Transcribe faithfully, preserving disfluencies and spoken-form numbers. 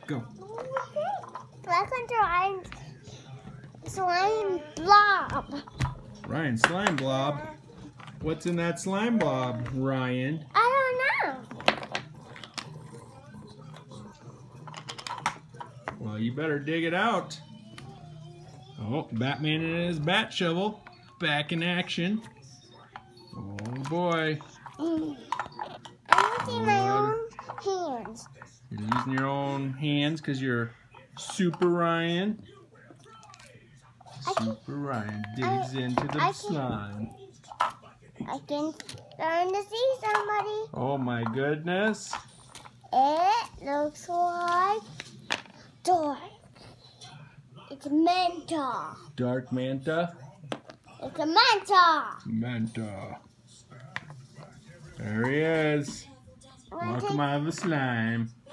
Go. Welcome to Ryan's slime blob. Ryan, slime blob. What's in that slime blob, Ryan? I don't know. Well, you better dig it out. Oh, Batman and his bat shovel. Back in action. Oh boy. Mm. I'm using my own hands. You're using your own hands because you're Super Ryan. Super Ryan digs I, into the I can, slime. I can learn to see somebody. Oh my goodness. It looks like dark. It's Manta. Dark Manta. It's a Manta. Manta. There he is. Welcome out of the slime.